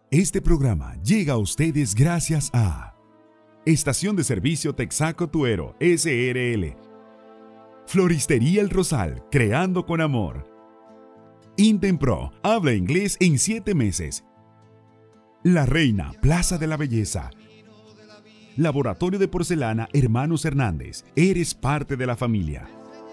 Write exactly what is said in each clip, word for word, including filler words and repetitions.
Este programa llega a ustedes gracias a Estación de Servicio Texaco Tuero S R L, Floristería El Rosal, creando con amor, Intempro, habla inglés en siete meses, La Reina, Plaza de la Belleza, Laboratorio de Porcelana Hermanos Hernández, eres parte de la familia.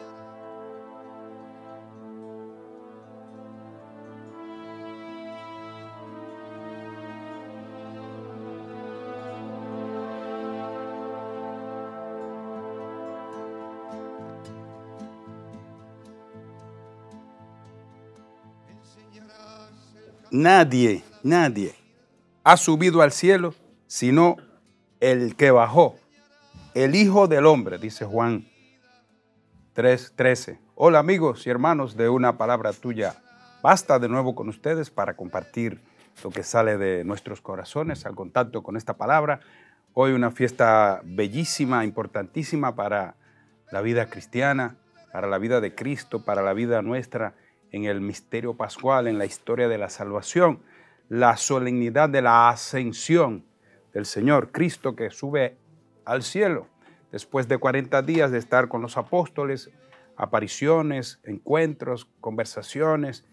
Nadie, nadie ha subido al cielo sino el que bajó, el Hijo del Hombre, dice Juan tres trece. Hola amigos y hermanos de Una Palabra Tuya. Basta de nuevo con ustedes para compartir lo que sale de nuestros corazones al contacto con esta palabra. Hoy una fiesta bellísima, importantísima para la vida cristiana, para la vida de Cristo, para la vida nuestra en el misterio pascual, en la historia de la salvación, la solemnidad de la ascensión del Señor, Cristo que sube al cielo después de cuarenta días de estar con los apóstoles, apariciones, encuentros, conversaciones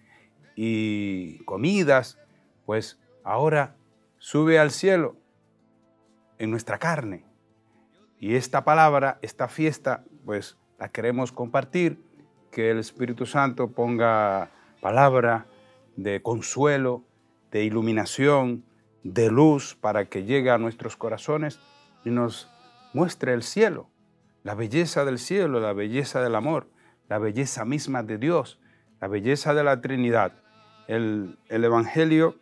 y comidas, pues ahora sube al cielo en nuestra carne. Y esta palabra, esta fiesta, pues la queremos compartir, que el Espíritu Santo ponga palabra de consuelo, de iluminación, de luz para que llegue a nuestros corazones y nos muestre el cielo, la belleza del cielo, la belleza del amor, la belleza misma de Dios, la belleza de la Trinidad. El, el Evangelio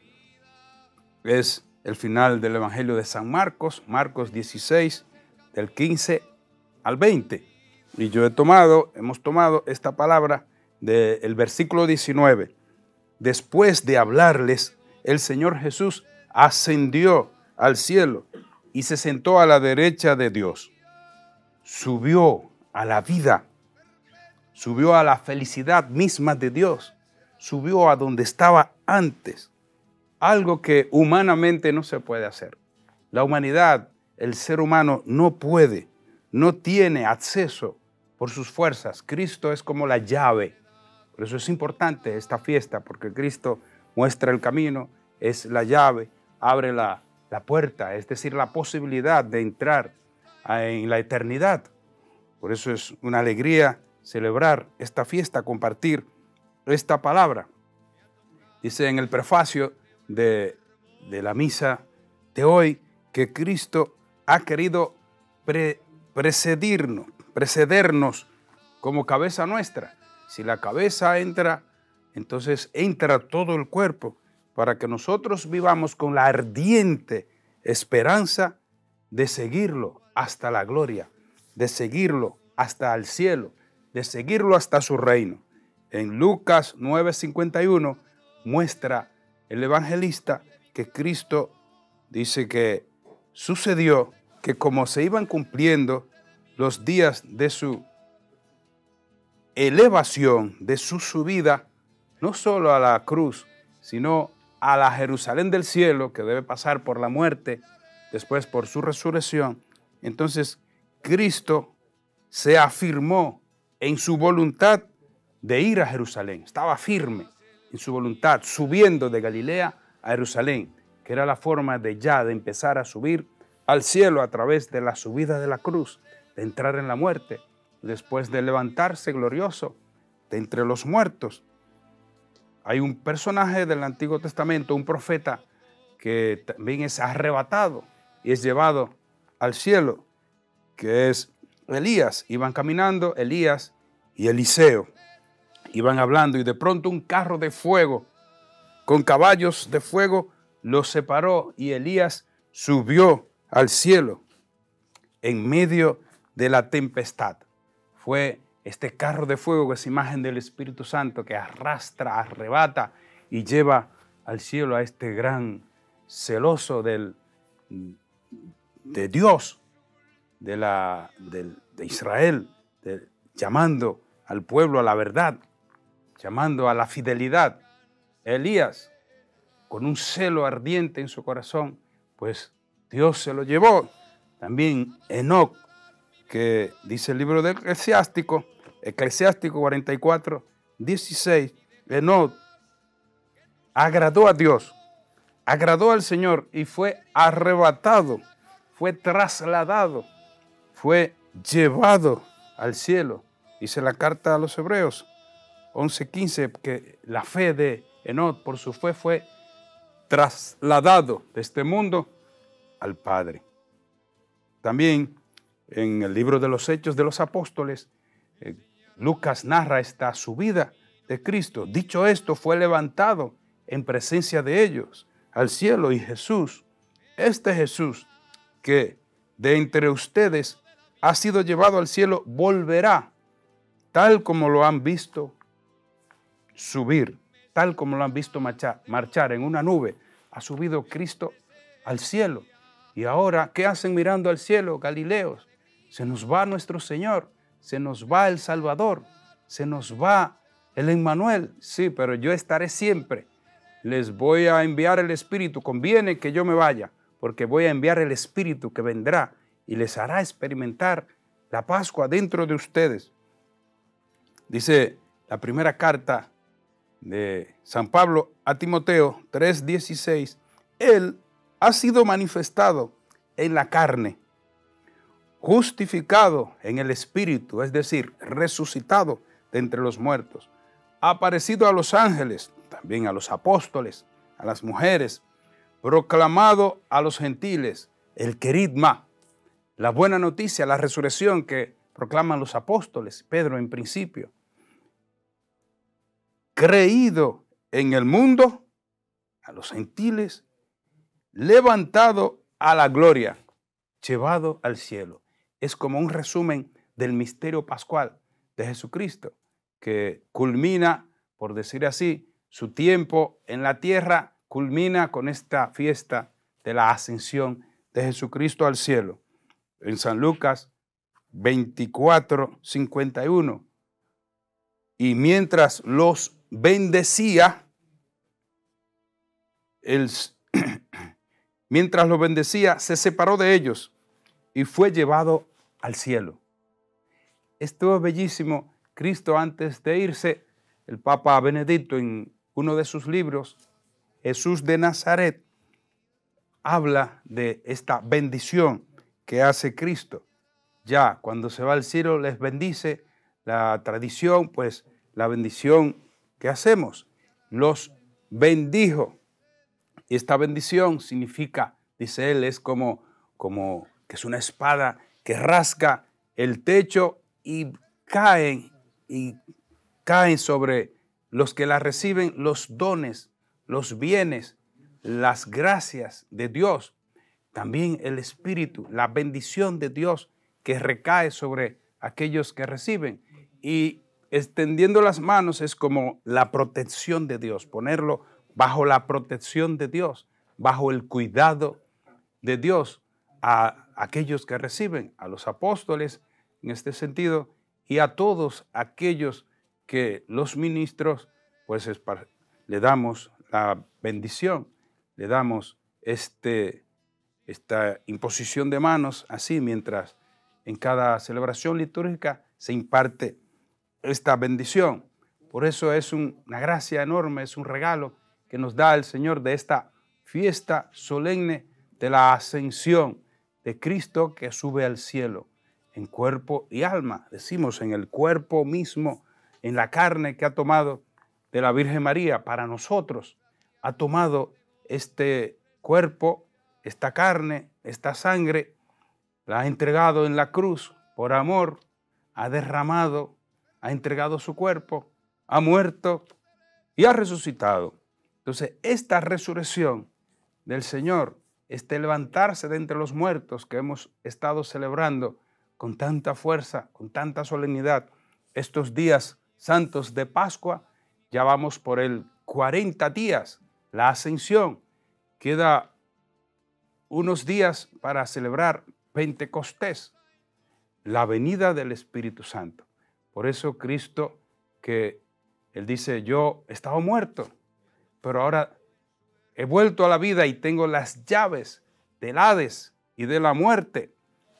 es el final del Evangelio de San Marcos, Marcos dieciséis, del quince al veinte. Y yo he tomado, hemos tomado esta palabra del versículo diecinueve. Después de hablarles, el Señor Jesús ascendió al cielo y se sentó a la derecha de Dios. Subió a la vida, subió a la felicidad misma de Dios, subió a donde estaba antes, algo que humanamente no se puede hacer. La humanidad, el ser humano no puede, no tiene acceso por sus fuerzas. Cristo es como la llave. Por eso es importante esta fiesta, porque Cristo muestra el camino, es la llave, abre la, la puerta, es decir, la posibilidad de entrar en la eternidad. Por eso es una alegría celebrar esta fiesta, compartir esta palabra. Dice en el prefacio de, de la misa de hoy que Cristo ha querido pre, precedirnos, precedernos como cabeza nuestra. Si la cabeza entra, entonces entra todo el cuerpo para que nosotros vivamos con la ardiente esperanza de seguirlo hasta la gloria, de seguirlo hasta el cielo, de seguirlo hasta su reino. En Lucas nueve cincuenta y uno muestra el evangelista que Cristo dice que sucedió que como se iban cumpliendo los días de su elevación, de su subida, no solo a la cruz, sino a la Jerusalén del cielo, que debe pasar por la muerte, después por su resurrección. Entonces, Cristo se afirmó en su voluntad de ir a Jerusalén. Estaba firme en su voluntad, subiendo de Galilea a Jerusalén, que era la forma de ya de empezar a subir al cielo a través de la subida de la cruz, de entrar en la muerte, después de levantarse glorioso de entre los muertos. Hay un personaje del Antiguo Testamento, un profeta, que también es arrebatado y es llevado al cielo, que es Elías. Iban caminando Elías y Eliseo, iban hablando y de pronto un carro de fuego con caballos de fuego los separó y Elías subió al cielo en medio de la tempestad. Fue este carro de fuego que es imagen del Espíritu Santo que arrastra, arrebata y lleva al cielo a este gran celoso del, de Dios, de, la, de, de Israel, de, llamando al pueblo a la verdad, llamando a la fidelidad. Elías con un celo ardiente en su corazón, pues Dios se lo llevó. También Enoc, que dice el libro del Eclesiástico, Eclesiástico cuarenta y cuatro, dieciséis, Enoc agradó a Dios, agradó al Señor y fue arrebatado, fue trasladado, fue llevado al cielo. Dice la carta a los Hebreos once quince que la fe de Enoc, por su fe, fue trasladado de este mundo al Padre. También en el libro de los Hechos de los Apóstoles, eh, Lucas narra esta subida de Cristo. Dicho esto, fue levantado en presencia de ellos al cielo, y Jesús, este Jesús que de entre ustedes ha sido llevado al cielo, volverá, tal como lo han visto subir, tal como lo han visto marchar, marchar en una nube. Ha subido Cristo al cielo. Y ahora, ¿qué hacen mirando al cielo, Galileos? Se nos va nuestro Señor, se nos va el Salvador, se nos va el Emmanuel. Sí, pero yo estaré siempre. Les voy a enviar el Espíritu. Conviene que yo me vaya, porque voy a enviar el Espíritu que vendrá y les hará experimentar la Pascua dentro de ustedes. Dice la primera carta de San Pablo a Timoteo tres dieciséis, Él ha sido manifestado en la carne, justificado en el Espíritu, es decir, resucitado de entre los muertos, ha aparecido a los ángeles, también a los apóstoles, a las mujeres, proclamado a los gentiles, el querigma, la buena noticia, la resurrección que proclaman los apóstoles, Pedro en principio, creído en el mundo, a los gentiles, levantado a la gloria, llevado al cielo. Es como un resumen del misterio pascual de Jesucristo, que culmina, por decir así, su tiempo en la tierra, culmina con esta fiesta de la ascensión de Jesucristo al cielo. En San Lucas veinticuatro, cincuenta y uno, y mientras los bendecía, el, mientras los bendecía, se separó de ellos y fue llevado al cielo. Esto es bellísimo. Cristo, antes de irse, el Papa Benedicto, en uno de sus libros, Jesús de Nazaret, habla de esta bendición que hace Cristo. Ya cuando se va al cielo les bendice. La tradición, pues la bendición que hacemos, los bendijo. Y esta bendición significa, dice él, es como, como que es una espada que rasga el techo y caen, y caen sobre los que la reciben los dones, los bienes, las gracias de Dios. También el Espíritu, la bendición de Dios que recae sobre aquellos que reciben. Y extendiendo las manos es como la protección de Dios, ponerlo bajo la protección de Dios, bajo el cuidado de Dios a aquellos que reciben, a los apóstoles en este sentido, y a todos aquellos que los ministros, pues es para, le damos la bendición, le damos este, esta imposición de manos, así mientras en cada celebración litúrgica se imparte esta bendición. Por eso es un, una gracia enorme, es un regalo que nos da el Señor de esta fiesta solemne de la ascensión de Cristo que sube al cielo en cuerpo y alma. Decimos en el cuerpo mismo, en la carne que ha tomado de la Virgen María para nosotros. Ha tomado este cuerpo, esta carne, esta sangre, la ha entregado en la cruz por amor, ha derramado, ha entregado su cuerpo, ha muerto y ha resucitado. Entonces, esta resurrección del Señor, este levantarse de entre los muertos que hemos estado celebrando con tanta fuerza, con tanta solemnidad, estos días santos de Pascua, ya vamos por el cuarenta días, la ascensión. Queda unos días para celebrar Pentecostés, la venida del Espíritu Santo. Por eso Cristo, que Él dice, yo estaba muerto, pero ahora he vuelto a la vida y tengo las llaves del Hades y de la muerte.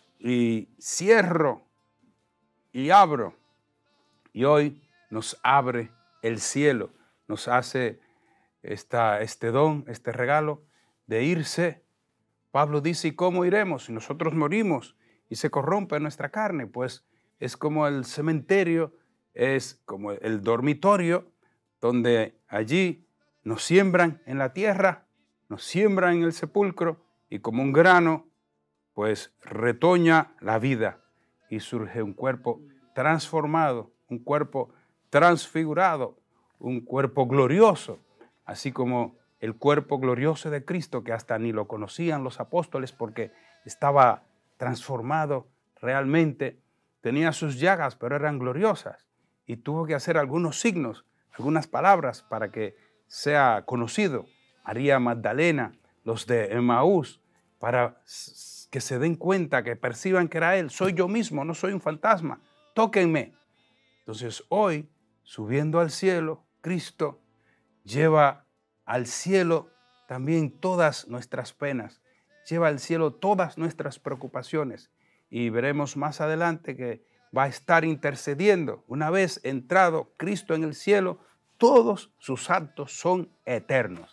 Y cierro y abro. Y hoy nos abre el cielo, nos hace esta, este don, este regalo de irse. Pablo dice, ¿y cómo iremos? Si nosotros morimos y se corrompe nuestra carne, pues es como el cementerio, es como el dormitorio, donde allí nos siembran en la tierra, nos siembran en el sepulcro, y como un grano, pues retoña la vida y surge un cuerpo transformado, un cuerpo transfigurado, un cuerpo glorioso, así como el cuerpo glorioso de Cristo, que hasta ni lo conocían los apóstoles porque estaba transformado realmente, tenía sus llagas, pero eran gloriosas, y tuvo que hacer algunos signos, algunas palabras para que sea conocido. María Magdalena, los de Emaús, para que se den cuenta, que perciban que era Él. Soy yo mismo, no soy un fantasma, tóquenme. Entonces hoy, subiendo al cielo, Cristo lleva al cielo también todas nuestras penas, lleva al cielo todas nuestras preocupaciones, y veremos más adelante que va a estar intercediendo. Una vez entrado Cristo en el cielo, todos sus actos son eternos.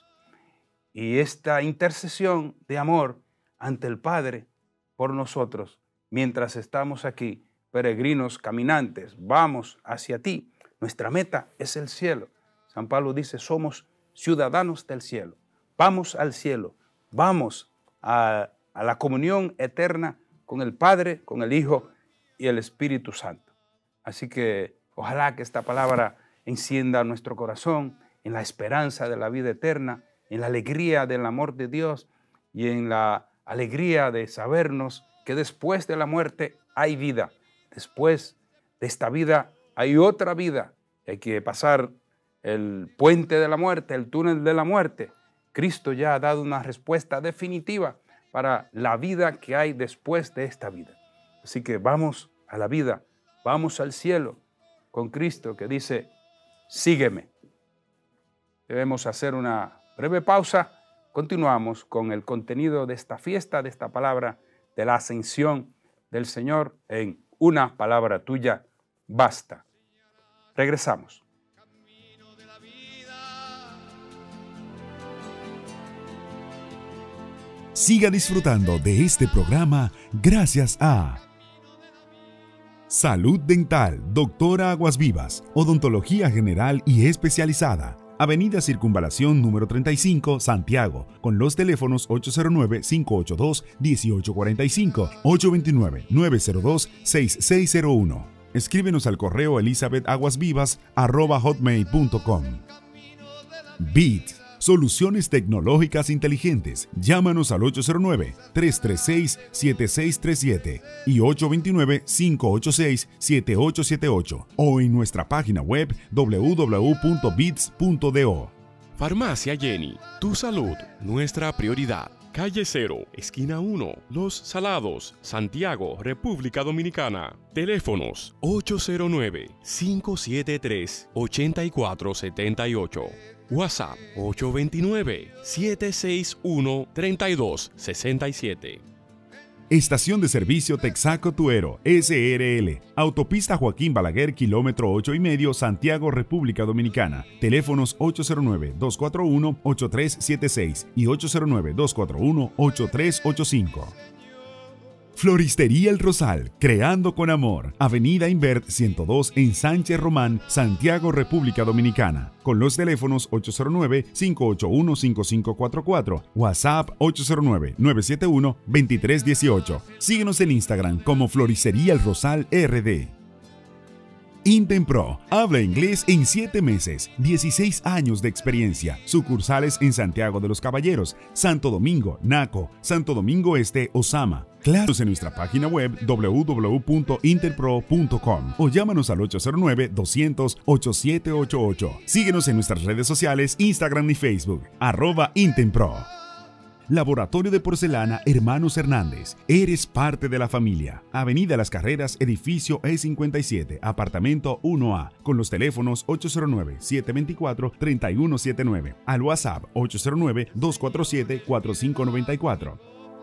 Y esta intercesión de amor ante el Padre por nosotros, mientras estamos aquí, peregrinos caminantes, vamos hacia ti. Nuestra meta es el cielo. San Pablo dice, somos ciudadanos del cielo. Vamos al cielo, vamos a, a la comunión eterna con el Padre, con el Hijo y el Espíritu Santo. Así que ojalá que esta palabra encienda nuestro corazón en la esperanza de la vida eterna, en la alegría del amor de Dios y en la alegría de sabernos que después de la muerte hay vida. Después de esta vida hay otra vida. Hay que pasar el puente de la muerte, el túnel de la muerte. Cristo ya ha dado una respuesta definitiva para la vida que hay después de esta vida. Así que vamos a la vida, vamos al cielo con Cristo, que dice, sígueme. Debemos hacer una breve pausa. Continuamos con el contenido de esta fiesta, de esta palabra de la ascensión del Señor en Una Palabra Tuya Basta. Regresamos. Siga disfrutando de este programa gracias a Salud Dental, Doctora Aguas Vivas, Odontología General y Especializada. Avenida Circunvalación número treinta y cinco, Santiago, con los teléfonos ocho cero nueve, cinco ocho dos, uno ocho cuatro cinco, ocho dos nueve, nueve cero dos, seis seis cero uno. Escríbenos al correo elizabethaguasvivas arroba hotmail punto com. Beat, soluciones tecnológicas inteligentes. Llámanos al ocho cero nueve, tres tres seis, siete seis tres siete y ocho dos nueve, cinco ocho seis, siete ocho siete ocho o en nuestra página web w w w punto beats punto do. Farmacia Jenny, tu salud, nuestra prioridad. Calle Cero, esquina uno, Los Salados, Santiago, República Dominicana. Teléfonos ocho cero nueve, cinco siete tres, ocho cuatro siete ocho. WhatsApp ocho dos nueve, siete seis uno, tres dos seis siete. Estación de Servicio Texaco Tuero, S R L. Autopista Joaquín Balaguer, kilómetro ocho y medio, Santiago, República Dominicana. Teléfonos ocho cero nueve, dos cuatro uno, ocho tres siete seis y ocho cero nueve, dos cuatro uno, ocho tres ocho cinco. Floristería El Rosal, creando con amor. Avenida Invert ciento dos en Sánchez Román, Santiago, República Dominicana. Con los teléfonos ocho cero nueve, cinco ocho uno, cinco cinco cuatro cuatro, WhatsApp ocho cero nueve, nueve siete uno, dos tres uno ocho. Síguenos en Instagram como Floristería El Rosal R D. Intempro, habla inglés en siete meses, dieciséis años de experiencia, sucursales en Santiago de los Caballeros, Santo Domingo, Naco, Santo Domingo Este, Osama. Claros en nuestra página web w w w punto interpro punto com o llámanos al ocho cero nueve, doscientos, ochenta y siete ochenta y ocho. Síguenos en nuestras redes sociales, Instagram y Facebook, arroba Intempro. Laboratorio de Porcelana Hermanos Hernández. Eres parte de la familia. Avenida Las Carreras, edificio E cincuenta y siete, apartamento uno A, con los teléfonos ocho cero nueve, siete dos cuatro, tres uno siete nueve, al WhatsApp ocho cero nueve, dos cuatro siete, cuatro cinco nueve cuatro.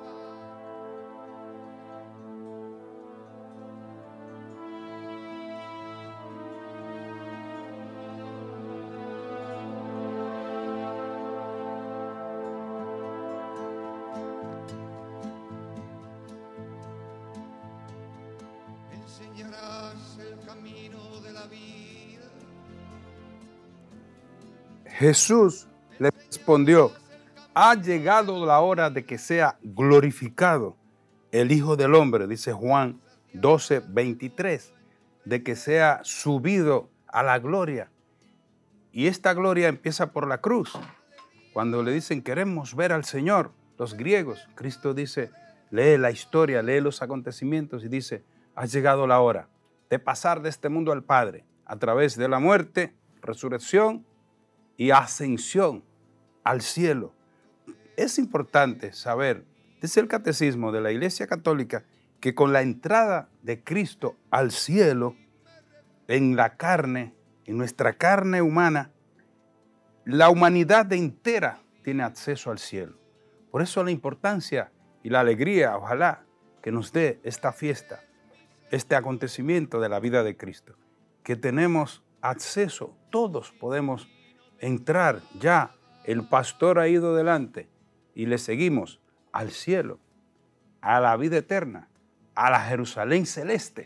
Jesús le respondió: ha llegado la hora de que sea glorificado el Hijo del Hombre, dice Juan doce, veintitrés, de que sea subido a la gloria. Y esta gloria empieza por la cruz. Cuando le dicen queremos ver al Señor, los griegos, Cristo dice, lee la historia, lee los acontecimientos y dice, ha llegado la hora de pasar de este mundo al Padre a través de la muerte, resurrección y ascensión al cielo. Es importante saber, dice el Catecismo de la Iglesia Católica, que con la entrada de Cristo al cielo, en la carne, en nuestra carne humana, la humanidad entera tiene acceso al cielo. Por eso la importancia y la alegría, ojalá, que nos dé esta fiesta, este acontecimiento de la vida de Cristo, que tenemos acceso, todos podemos entrar ya. El pastor ha ido delante y le seguimos al cielo, a la vida eterna, a la Jerusalén celeste.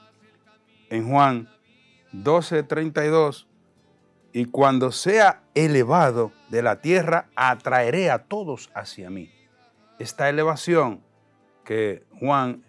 En Juan doce, treinta y dos, y cuando sea elevado de la tierra, atraeré a todos hacia mí. Esta elevación que Juan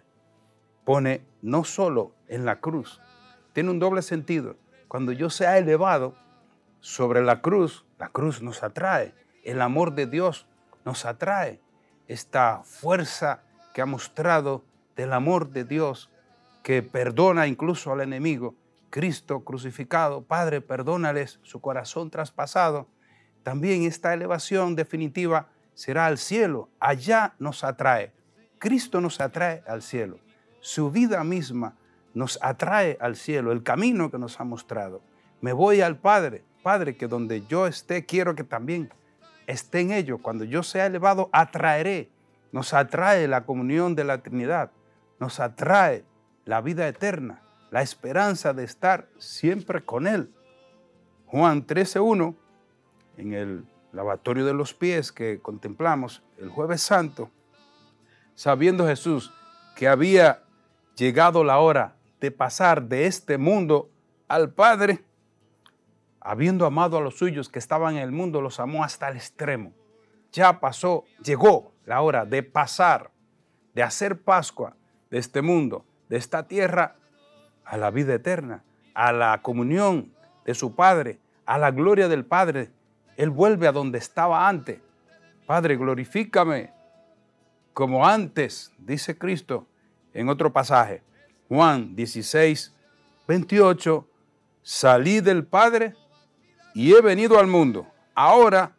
pone no solo en la cruz, tiene un doble sentido. Cuando yo sea elevado sobre la cruz, la cruz nos atrae, el amor de Dios nos atrae, esta fuerza que ha mostrado del amor de Dios que perdona incluso al enemigo, Cristo crucificado, Padre, perdónales su corazón traspasado. También esta elevación definitiva será al cielo, allá nos atrae, Cristo nos atrae al cielo, su vida misma nos atrae al cielo, el camino que nos ha mostrado. Me voy al Padre, Padre, que donde yo esté, quiero que también esté en ello. Cuando yo sea elevado, atraeré. Nos atrae la comunión de la Trinidad. Nos atrae la vida eterna, la esperanza de estar siempre con Él. Juan trece, uno, en el lavatorio de los pies que contemplamos el Jueves Santo, sabiendo Jesús que había llegado la hora de pasar de este mundo al Padre, habiendo amado a los suyos que estaban en el mundo, los amó hasta el extremo. Ya pasó, llegó la hora de pasar, de hacer Pascua de este mundo, de esta tierra, a la vida eterna, a la comunión de su Padre, a la gloria del Padre. Él vuelve a donde estaba antes. Padre, glorifícame como antes, dice Cristo en otro pasaje. Juan dieciséis, veintiocho, salí del Padre y he venido al mundo. Ahora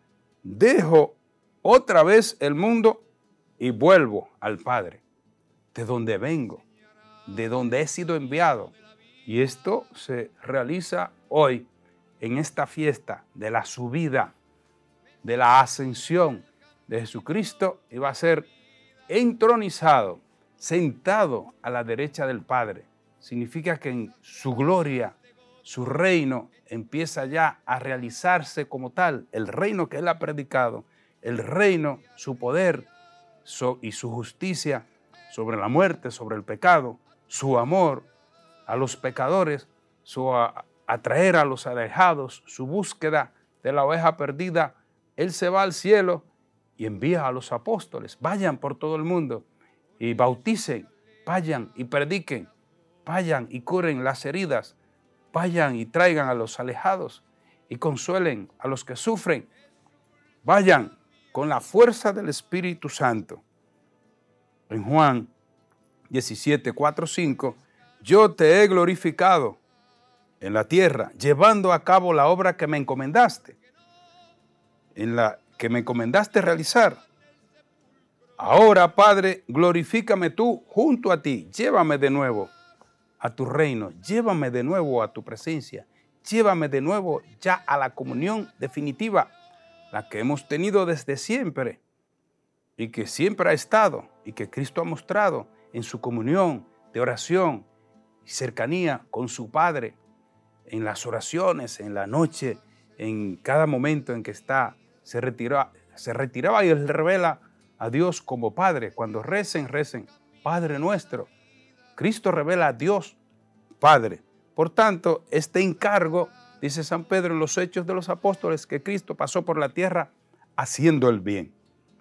dejo otra vez el mundo y vuelvo al Padre, de donde vengo, de donde he sido enviado. Y esto se realiza hoy en esta fiesta de la subida, de la ascensión de Jesucristo, y va a ser entronizado, sentado a la derecha del Padre. Significa que en su gloria, su reino empieza ya a realizarse como tal, el reino que Él ha predicado, el reino, su poder so, y su justicia sobre la muerte, sobre el pecado, su amor a los pecadores, su a, atraer a los alejados, su búsqueda de la oveja perdida. Él se va al cielo y envía a los apóstoles, vayan por todo el mundo y bauticen, vayan y prediquen, vayan y curen las heridas, vayan y traigan a los alejados y consuelen a los que sufren. Vayan con la fuerza del Espíritu Santo. En Juan diecisiete, cuatro, cinco, yo te he glorificado en la tierra, llevando a cabo la obra que me encomendaste, en la que me encomendaste realizar. Ahora, Padre, glorifícame tú junto a ti. Llévame de nuevo a tu reino. Llévame de nuevo a tu presencia. Llévame de nuevo ya a la comunión definitiva, la que hemos tenido desde siempre y que siempre ha estado y que Cristo ha mostrado en su comunión de oración y cercanía con su Padre, en las oraciones, en la noche, en cada momento en que está, se retira, se retiraba y él revela a Dios como Padre. Cuando recen, recen, Padre nuestro. Cristo revela a Dios Padre. Por tanto, este encargo, dice San Pedro en los Hechos de los Apóstoles, que Cristo pasó por la tierra haciendo el bien.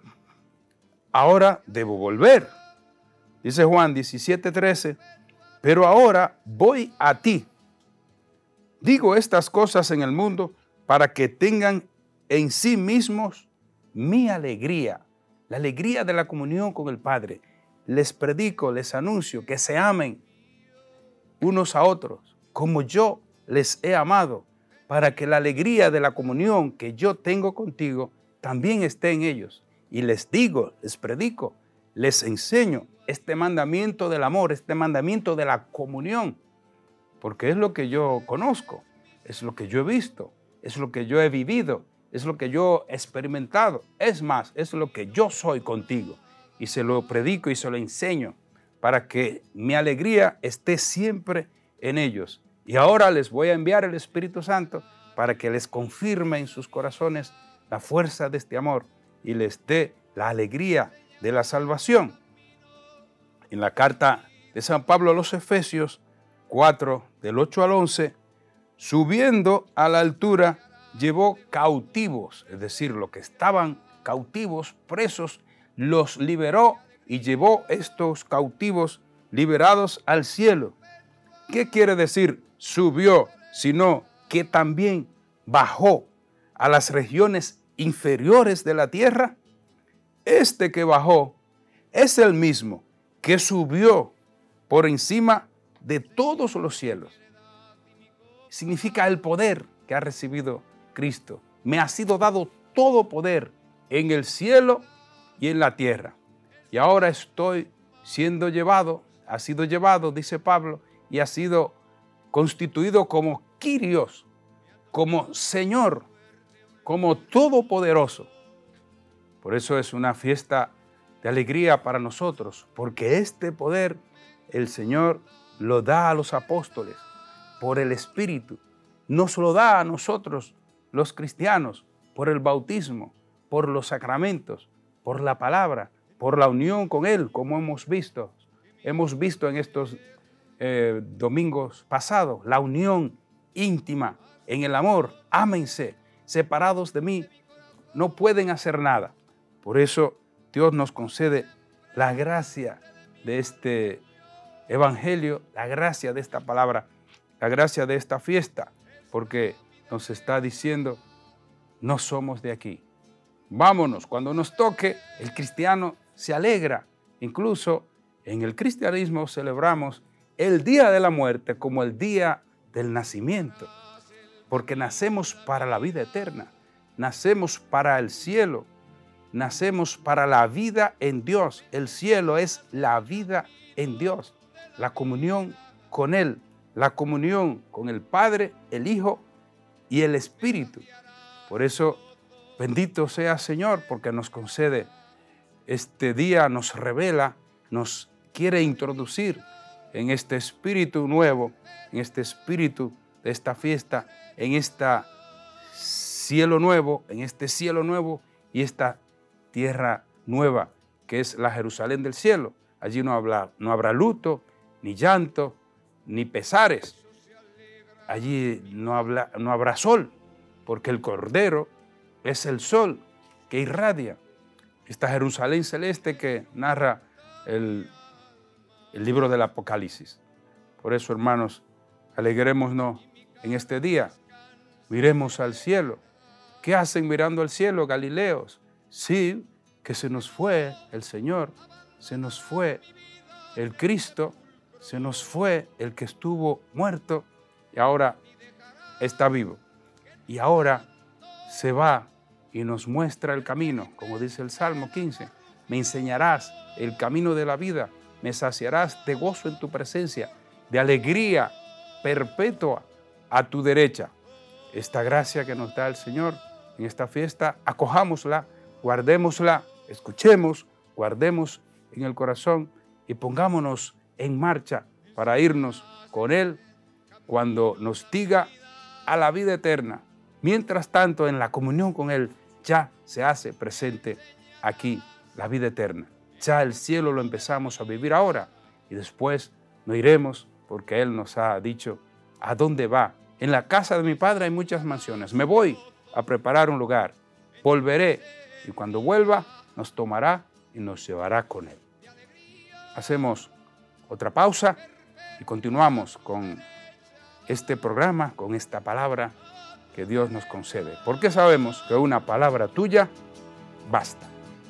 Ahora debo volver. Dice Juan diecisiete, trece, pero ahora voy a ti. Digo estas cosas en el mundo para que tengan en sí mismos mi alegría, la alegría de la comunión con el Padre. Les predico, les anuncio que se amen unos a otros, como yo les he amado, para que la alegría de la comunión que yo tengo contigo también esté en ellos. Y les digo, les predico, les enseño este mandamiento del amor, este mandamiento de la comunión, porque es lo que yo conozco, es lo que yo he visto, es lo que yo he vivido, es lo que yo he experimentado. Es más, es lo que yo soy contigo. Y se lo predico y se lo enseño para que mi alegría esté siempre en ellos. Y ahora les voy a enviar el Espíritu Santo para que les confirme en sus corazones la fuerza de este amor y les dé la alegría de la salvación. En la carta de San Pablo a los Efesios cuatro, del ocho al once, subiendo a la altura, llevó cautivos, es decir, los que estaban cautivos, presos, los liberó y llevó estos cautivos liberados al cielo. ¿Qué quiere decir subió? Sino que también bajó a las regiones inferiores de la tierra. Este que bajó es el mismo que subió por encima de todos los cielos. Significa el poder que ha recibido Cristo. Me ha sido dado todo poder en el cielo y en la tierra. Y ahora estoy siendo llevado, ha sido llevado, dice Pablo, y ha sido constituido como Kyrios, como Señor, como Todopoderoso. Por eso es una fiesta de alegría para nosotros, porque este poder el Señor lo da a los apóstoles por el Espíritu. Nos lo da a nosotros, los cristianos, por el bautismo, por los sacramentos, por la palabra, por la unión con Él, como hemos visto. Hemos visto en estos eh, domingos pasados la unión íntima en el amor. Ámense, separados de mí, no pueden hacer nada. Por eso Dios nos concede la gracia de este evangelio, la gracia de esta palabra, la gracia de esta fiesta, porque nos está diciendo, no somos de aquí. Vámonos, cuando nos toque, el cristiano se alegra. Incluso en el cristianismo celebramos el día de la muerte como el día del nacimiento, porque nacemos para la vida eterna, nacemos para el cielo, nacemos para la vida en Dios. El cielo es la vida en Dios, la comunión con Él, la comunión con el Padre, el Hijo y el Espíritu. Por eso, bendito sea Señor, porque nos concede este día, nos revela, nos quiere introducir en este espíritu nuevo, en este espíritu de esta fiesta, en este cielo nuevo, en este cielo nuevo y esta tierra nueva, que es la Jerusalén del cielo. Allí no habrá, no habrá luto, ni llanto, ni pesares. Allí no habrá, no habrá sol, porque el Cordero es el sol que irradia. Esta Jerusalén celeste que narra el, el libro del Apocalipsis. Por eso, hermanos, alegrémonos en este día. Miremos al cielo. ¿Qué hacen mirando al cielo, Galileos? Sí, que se nos fue el Señor, se nos fue el Cristo, se nos fue el que estuvo muerto y ahora está vivo. Y ahora se va y nos muestra el camino, como dice el Salmo quince, me enseñarás el camino de la vida, me saciarás de gozo en tu presencia, de alegría perpetua a tu derecha. Esta gracia que nos da el Señor en esta fiesta, acojámosla, guardémosla, escuchemos, guardemos en el corazón y pongámonos en marcha para irnos con Él cuando nos diga a la vida eterna. Mientras tanto, en la comunión con Él, ya se hace presente aquí la vida eterna. Ya el cielo lo empezamos a vivir ahora y después no iremos porque Él nos ha dicho a dónde va. En la casa de mi Padre hay muchas mansiones. Me voy a preparar un lugar. Volveré y cuando vuelva nos tomará y nos llevará con Él. Hacemos otra pausa y continuamos con este programa, con esta palabra que Dios nos concede. Porque sabemos que una palabra tuya basta.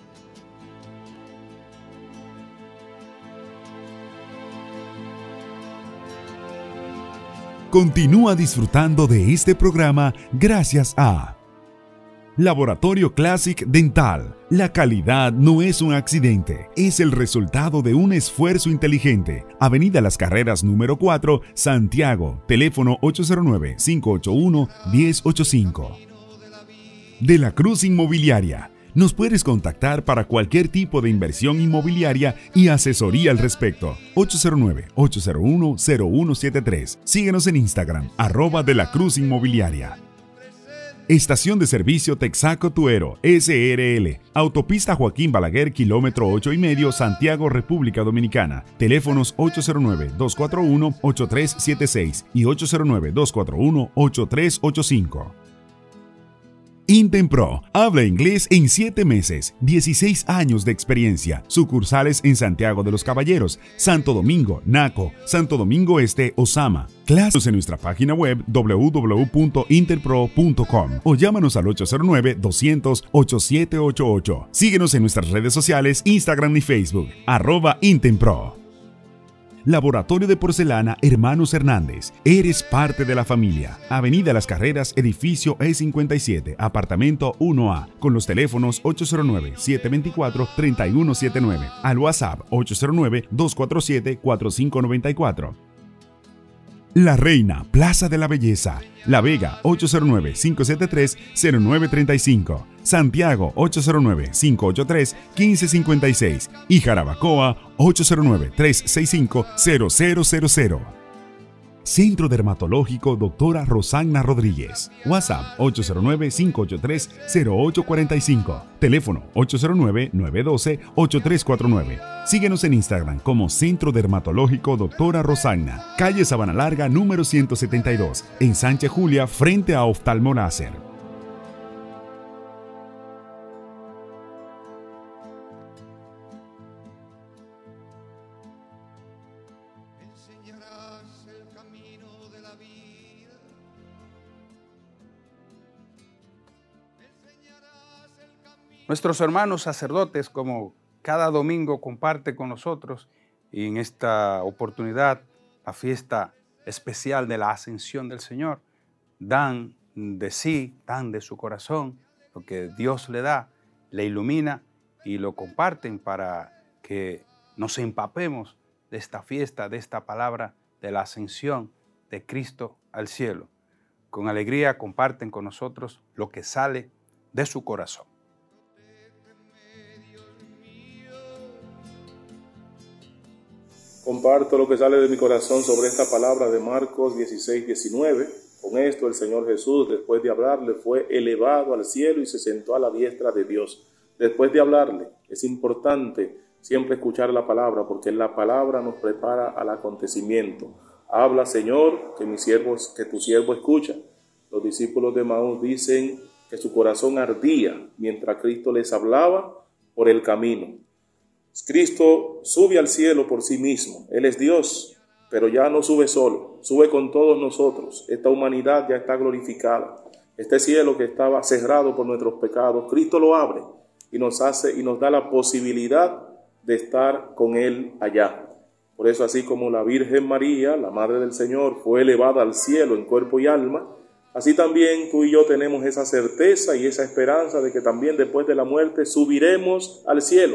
Continúa disfrutando de este programa gracias a Laboratorio Classic Dental. La calidad no es un accidente, es el resultado de un esfuerzo inteligente. Avenida Las Carreras número cuatro, Santiago. Teléfono ocho cero nueve, cinco ocho uno, uno cero ocho cinco. De la Cruz Inmobiliaria. Nos puedes contactar para cualquier tipo de inversión inmobiliaria y asesoría al respecto. ocho cero nueve, ocho cero uno, cero uno siete tres. Síguenos en Instagram, arroba de la Cruz Inmobiliaria. Estación de Servicio Texaco Tuero, S R L. Autopista Joaquín Balaguer, kilómetro ocho y medio, Santiago, República Dominicana. Teléfonos ocho cero nueve, dos cuatro uno, ocho tres siete seis y ocho cero nueve, dos cuatro uno, ocho tres ocho cinco. Intempro. Habla inglés en siete meses. dieciséis años de experiencia. Sucursales en Santiago de los Caballeros, Santo Domingo, Naco, Santo Domingo Este, Osama. Clases en nuestra página web w w w punto interpro punto com o llámanos al ocho cero nueve, doscientos, ochenta y siete ochenta y ocho. Síguenos en nuestras redes sociales, Instagram y Facebook, arroba Intempro. Laboratorio de Porcelana Hermanos Hernández. Eres parte de la familia. Avenida Las Carreras, edificio E cincuenta y siete, apartamento uno A, con los teléfonos ocho cero nueve, siete dos cuatro, tres uno siete nueve, al WhatsApp ocho cero nueve, dos cuatro siete, cuatro cinco nueve cuatro. La Reina, Plaza de la Belleza. La Vega, ocho cero nueve, cinco siete tres, cero nueve tres cinco. Santiago, ocho cero nueve, cinco ocho tres, uno cinco cinco seis. Y Jarabacoa, ocho cero nueve, tres seis cinco, cero cero cero cero. Centro Dermatológico Doctora Rosagna Rodríguez. WhatsApp ocho cero nueve, cinco ocho tres, cero ocho cuatro cinco. Teléfono ocho cero nueve, nueve uno dos, ocho tres cuatro nueve. Síguenos en Instagram como Centro Dermatológico Doctora Rosagna. Calle Sabana Larga número ciento setenta y dos. En Sánchez Julia frente a Oftalmo Láser. Nuestros hermanos sacerdotes, como cada domingo comparte con nosotros, y en esta oportunidad, la fiesta especial de la Ascensión del Señor, dan de sí, dan de su corazón lo que Dios le da, le ilumina y lo comparten para que nos empapemos de esta fiesta, de esta palabra de la Ascensión de Cristo al cielo. Con alegría comparten con nosotros lo que sale de su corazón. Comparto lo que sale de mi corazón sobre esta palabra de Marcos dieciséis, diecinueve. Con esto el Señor Jesús, después de hablarle, fue elevado al cielo y se sentó a la diestra de Dios. Después de hablarle, es importante siempre escuchar la palabra, porque la palabra nos prepara al acontecimiento. Habla, Señor, que mi siervo, que tu siervo escucha. Los discípulos de Maús dicen que su corazón ardía mientras Cristo les hablaba por el camino. Cristo sube al cielo por sí mismo. Él es Dios, pero ya no sube solo, sube con todos nosotros. Esta humanidad ya está glorificada. Este cielo que estaba cerrado por nuestros pecados, Cristo lo abre y nos hace y nos da la posibilidad de estar con Él allá. Por eso, así como la Virgen María, la Madre del Señor, fue elevada al cielo en cuerpo y alma, así también tú y yo tenemos esa certeza y esa esperanza de que también después de la muerte subiremos al cielo.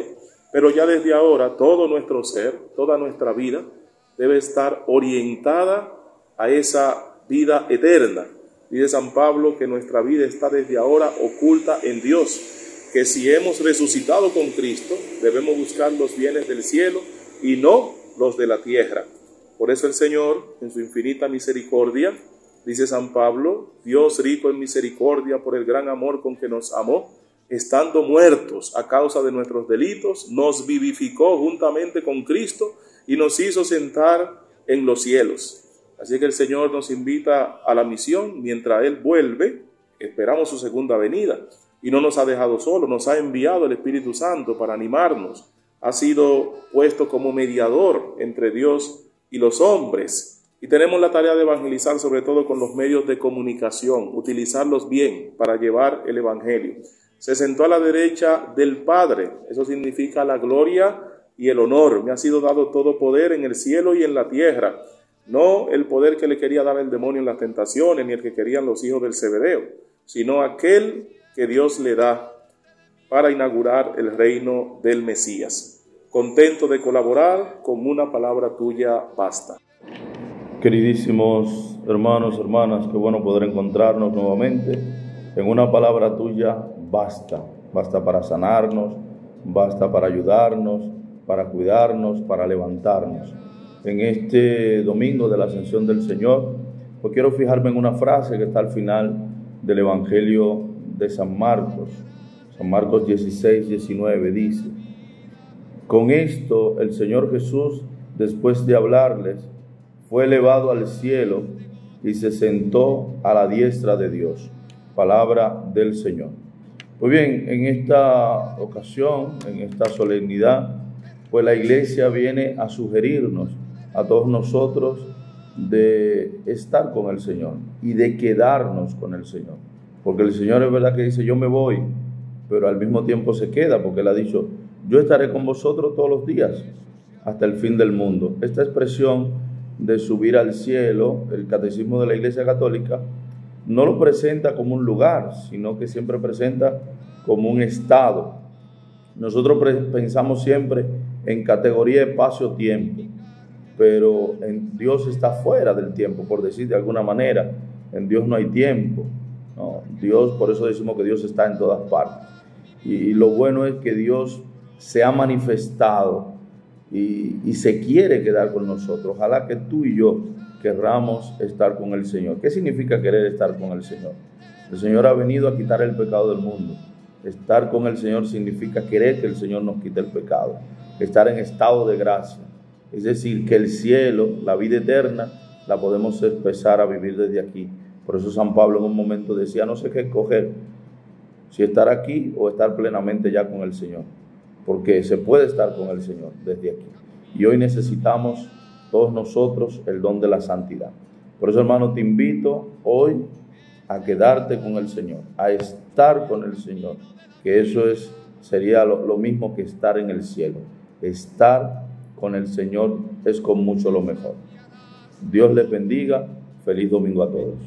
Pero ya desde ahora todo nuestro ser, toda nuestra vida debe estar orientada a esa vida eterna. Dice San Pablo que nuestra vida está desde ahora oculta en Dios, que si hemos resucitado con Cristo, debemos buscar los bienes del cielo y no los de la tierra. Por eso el Señor, en su infinita misericordia, dice San Pablo, Dios rico en misericordia por el gran amor con que nos amó, estando muertos a causa de nuestros delitos, nos vivificó juntamente con Cristo y nos hizo sentar en los cielos. Así que el Señor nos invita a la misión mientras Él vuelve. Esperamos su segunda venida y no nos ha dejado solos, nos ha enviado el Espíritu Santo para animarnos. Ha sido puesto como mediador entre Dios y los hombres y tenemos la tarea de evangelizar, sobre todo con los medios de comunicación, utilizarlos bien para llevar el Evangelio. Se sentó a la derecha del Padre, eso significa la gloria y el honor. Me ha sido dado todo poder en el cielo y en la tierra. No el poder que le quería dar el demonio en las tentaciones, ni el que querían los hijos del Zebedeo, sino aquel que Dios le da para inaugurar el reino del Mesías. Contento de colaborar, con una palabra tuya basta. Queridísimos hermanos, hermanas, qué bueno poder encontrarnos nuevamente. En una palabra tuya basta. Basta para sanarnos, basta para ayudarnos, para cuidarnos, para levantarnos. En este domingo de la Ascensión del Señor, pues quiero fijarme en una frase que está al final del Evangelio de San Marcos. San Marcos dieciséis, diecinueve dice: con esto el Señor Jesús, después de hablarles, fue elevado al cielo y se sentó a la diestra de Dios. Palabra del Señor. Pues bien, en esta ocasión, en esta solemnidad, pues la Iglesia viene a sugerirnos a todos nosotros de estar con el Señor y de quedarnos con el Señor. Porque el Señor es verdad que dice, yo me voy, pero al mismo tiempo se queda, porque Él ha dicho, yo estaré con vosotros todos los días hasta el fin del mundo. Esta expresión de subir al cielo, el Catecismo de la Iglesia Católica, no lo presenta como un lugar, sino que siempre presenta como un estado. Nosotros pensamos siempre en categoría de espacio-tiempo, pero en Dios está fuera del tiempo, por decir de alguna manera. En Dios no hay tiempo, ¿no? Dios, por eso decimos que Dios está en todas partes. Y, y lo bueno es que Dios se ha manifestado y, y se quiere quedar con nosotros. Ojalá que tú y yo querramos estar con el Señor. ¿Qué significa querer estar con el Señor? El Señor ha venido a quitar el pecado del mundo. Estar con el Señor significa querer que el Señor nos quite el pecado, estar en estado de gracia. Es decir, que el cielo, la vida eterna, la podemos empezar a vivir desde aquí. Por eso San Pablo en un momento decía, no sé qué escoger, si estar aquí o estar plenamente ya con el Señor, porque se puede estar con el Señor desde aquí. Y hoy necesitamos todos nosotros el don de la santidad. Por eso, hermano, te invito hoy a quedarte con el Señor, a estar con el Señor, que eso es, sería lo, lo mismo que estar en el cielo. Estar con el Señor es con mucho lo mejor. Dios les bendiga. Feliz domingo a todos.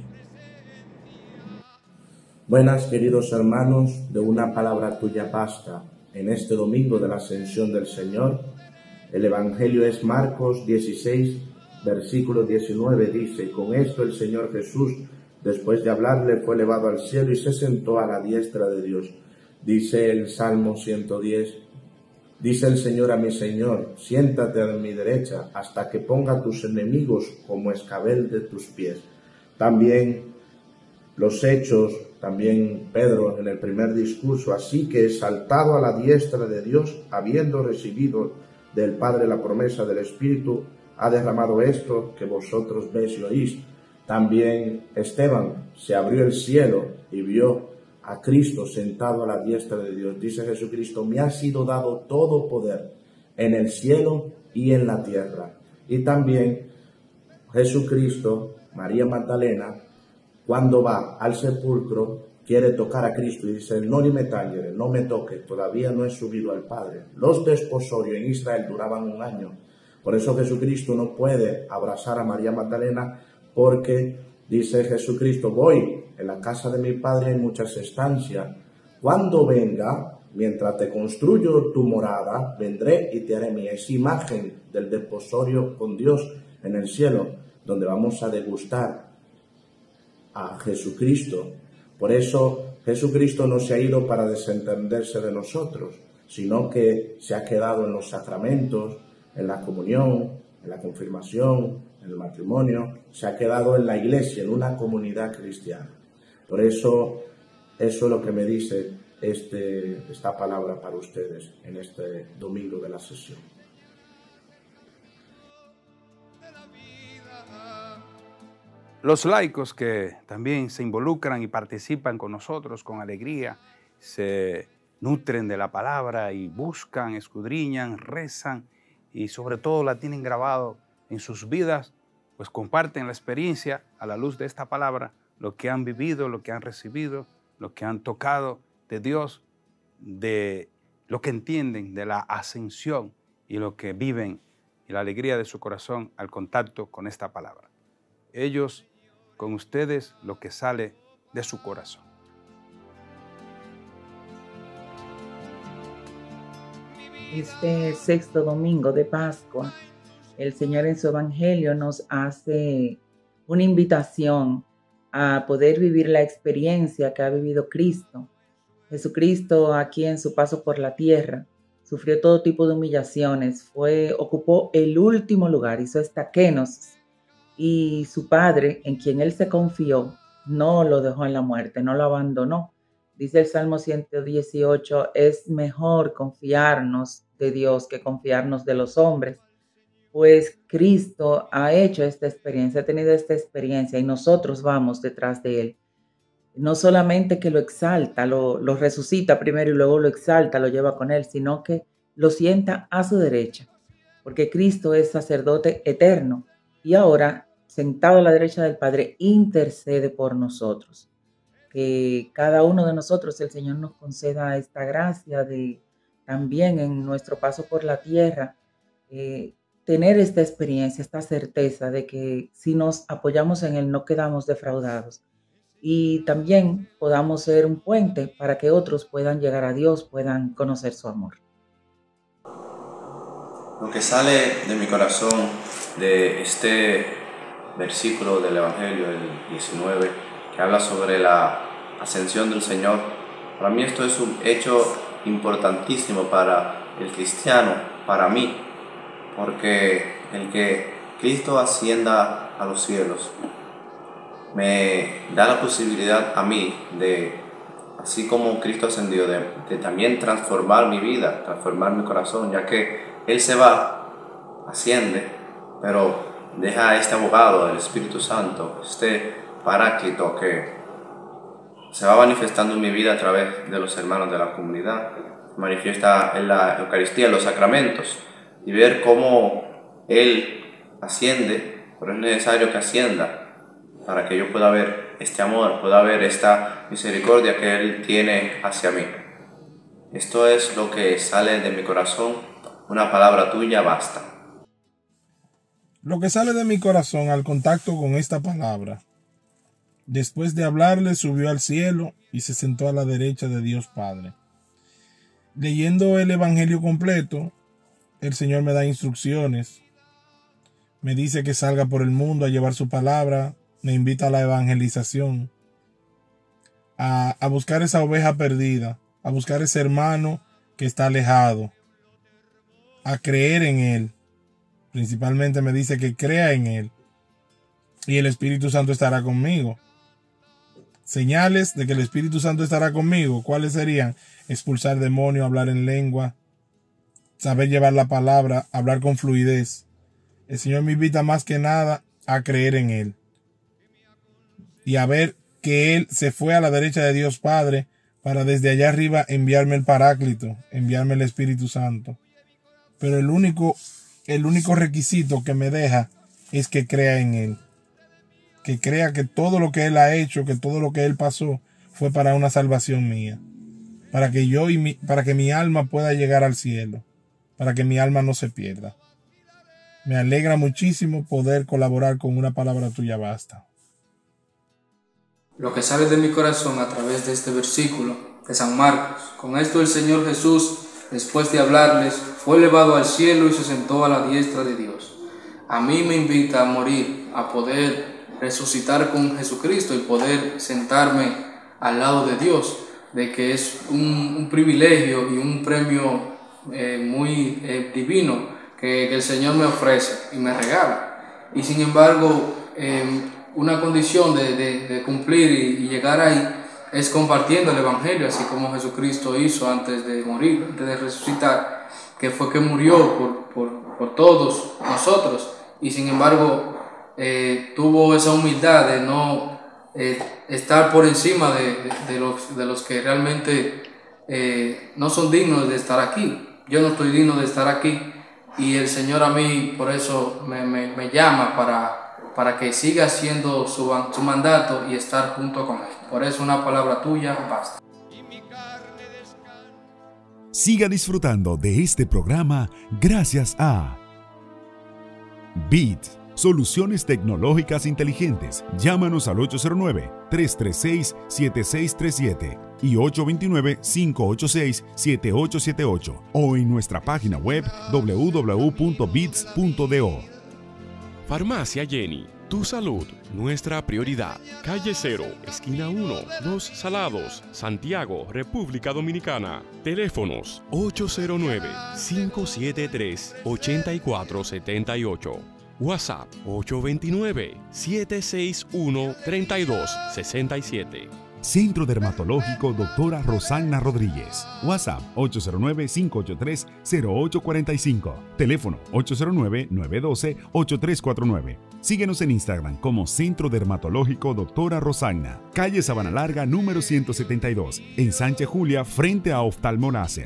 Buenas, queridos hermanos, de una palabra tuya basta. En este domingo de la Ascensión del Señor, el Evangelio es Marcos dieciséis, versículo diecinueve, dice, con esto el Señor Jesús, después de hablarle, fue elevado al cielo y se sentó a la diestra de Dios. Dice el Salmo ciento diez, dice el Señor a mi Señor, siéntate a mi derecha hasta que ponga tus enemigos como escabel de tus pies. También los Hechos, también Pedro en el primer discurso, así que exaltado a la diestra de Dios, habiendo recibido del Padre la promesa del Espíritu, ha derramado esto que vosotros veis y oís. También Esteban, se abrió el cielo y vio a Cristo sentado a la diestra de Dios. Dice Jesucristo, me ha sido dado todo poder en el cielo y en la tierra. Y también Jesucristo, María Magdalena, cuando va al sepulcro, quiere tocar a Cristo y dice, no ni me tangere, no me toque, todavía no he subido al Padre. Los desposorios en Israel duraban un año. Por eso Jesucristo no puede abrazar a María Magdalena, porque dice Jesucristo, voy, en la casa de mi Padre hay muchas estancias. Cuando venga, mientras te construyo tu morada, vendré y te haré mi. Es imagen del desposorio con Dios en el cielo, donde vamos a degustar a Jesucristo. Por eso Jesucristo no se ha ido para desentenderse de nosotros, sino que se ha quedado en los sacramentos, en la comunión, en la confirmación, en el matrimonio, se ha quedado en la iglesia, en una comunidad cristiana. Por eso, eso es lo que me dice este, esta palabra para ustedes en este domingo de la sesión. Los laicos que también se involucran y participan con nosotros con alegría, se nutren de la palabra y buscan, escudriñan, rezan y sobre todo la tienen grabado en sus vidas, pues comparten la experiencia a la luz de esta palabra, lo que han vivido, lo que han recibido, lo que han tocado de Dios, de lo que entienden de la ascensión y lo que viven y la alegría de su corazón al contacto con esta palabra. Ellos con ustedes lo que sale de su corazón. Este sexto domingo de Pascua, el Señor en su Evangelio nos hace una invitación a poder vivir la experiencia que ha vivido Cristo. Jesucristo, aquí en su paso por la tierra, sufrió todo tipo de humillaciones, fue, ocupó el último lugar, hizo estaquenos, y su Padre, en quien él se confió, no lo dejó en la muerte, no lo abandonó. Dice el Salmo ciento dieciocho, es mejor confiarnos de Dios que confiarnos de los hombres. Pues Cristo ha hecho esta experiencia, ha tenido esta experiencia y nosotros vamos detrás de él. No solamente que lo exalta, lo, lo resucita primero y luego lo exalta, lo lleva con él, sino que lo sienta a su derecha, porque Cristo es sacerdote eterno y ahora, sentado a la derecha del Padre, intercede por nosotros. Que cada uno de nosotros, el Señor nos conceda esta gracia de también en nuestro paso por la tierra, eh, tener esta experiencia, esta certeza de que si nos apoyamos en Él no quedamos defraudados. Y también podamos ser un puente para que otros puedan llegar a Dios, puedan conocer su amor. Lo que sale de mi corazón de este versículo del Evangelio, el diecinueve, que habla sobre la ascensión del Señor, para mí esto es un hecho importantísimo para el cristiano, para mí, porque el que Cristo ascienda a los cielos me da la posibilidad a mí de, así como Cristo ascendió, de, de también transformar mi vida, transformar mi corazón, ya que Él se va, asciende, pero deja este abogado, el Espíritu Santo, este paráclito que se va manifestando en mi vida a través de los hermanos de la comunidad, se manifiesta en la Eucaristía, en los sacramentos, y ver cómo Él asciende, pero es necesario que ascienda para que yo pueda ver este amor, pueda ver esta misericordia que Él tiene hacia mí. Esto es lo que sale de mi corazón, una palabra tuya basta. Lo que sale de mi corazón al contacto con esta palabra. Después de hablarle, subió al cielo y se sentó a la derecha de Dios Padre. Leyendo el Evangelio completo, el Señor me da instrucciones. Me dice que salga por el mundo a llevar su palabra, me invita a la evangelización, a, a buscar esa oveja perdida, a buscar ese hermano que está alejado, a creer en Él. Principalmente me dice que crea en Él y el Espíritu Santo estará conmigo. Señales de que el Espíritu Santo estará conmigo, ¿cuáles serían? Expulsar demonios, hablar en lengua, saber llevar la palabra, hablar con fluidez. El Señor me invita más que nada a creer en Él y a ver que Él se fue a la derecha de Dios Padre para desde allá arriba enviarme el Paráclito, enviarme el Espíritu Santo. Pero el único, el único requisito que me deja es que crea en Él. Que crea que todo lo que Él ha hecho, que todo lo que Él pasó, fue para una salvación mía. Para que yo y mi, para que mi alma pueda llegar al cielo. Para que mi alma no se pierda. Me alegra muchísimo poder colaborar con una palabra tuya basta. Lo que sale de mi corazón a través de este versículo de San Marcos. Con esto el Señor Jesús, después de hablarles, fue elevado al cielo y se sentó a la diestra de Dios. A mí me invita a morir, a poder resucitar con Jesucristo y poder sentarme al lado de Dios, de que es un, un privilegio y un premio eh, muy eh, divino que, que el Señor me ofrece y me regala. Y sin embargo, eh, una condición de, de, de cumplir y, y llegar ahí es compartiendo el Evangelio, así como Jesucristo hizo antes de morir, antes de resucitar, que fue que murió por, por, por todos nosotros, y sin embargo eh, tuvo esa humildad de no eh, estar por encima de, de, de, los, de los que realmente eh, no son dignos de estar aquí. Yo no estoy digno de estar aquí, y el Señor a mí por eso me, me, me llama para, para que siga haciendo su, su mandato y estar junto con Él. Por eso una palabra tuya basta. Siga disfrutando de este programa gracias a Bit, soluciones tecnológicas inteligentes. Llámanos al ocho cero nueve, tres tres seis, siete seis tres siete y ocho dos nueve, cinco ocho seis, siete ocho siete ocho o en nuestra página web w w w punto bits punto do. Farmacia Jenny, tu salud, nuestra prioridad. Calle cero, esquina uno, Los Salados, Santiago, República Dominicana. Teléfonos ocho cero nueve, cinco siete tres, ocho cuatro siete ocho. WhatsApp ocho dos nueve, siete seis uno, tres dos seis siete. Centro Dermatológico Doctora Rosagna Rodríguez. WhatsApp ocho cero nueve, cinco ocho tres, cero ocho cuatro cinco. Teléfono ocho cero nueve, nueve uno dos, ocho tres cuatro nueve. Síguenos en Instagram como Centro Dermatológico Doctora Rosagna. Calle Sabana Larga número ciento setenta y dos, en Sánchez Julia, frente a Oftalmo Láser.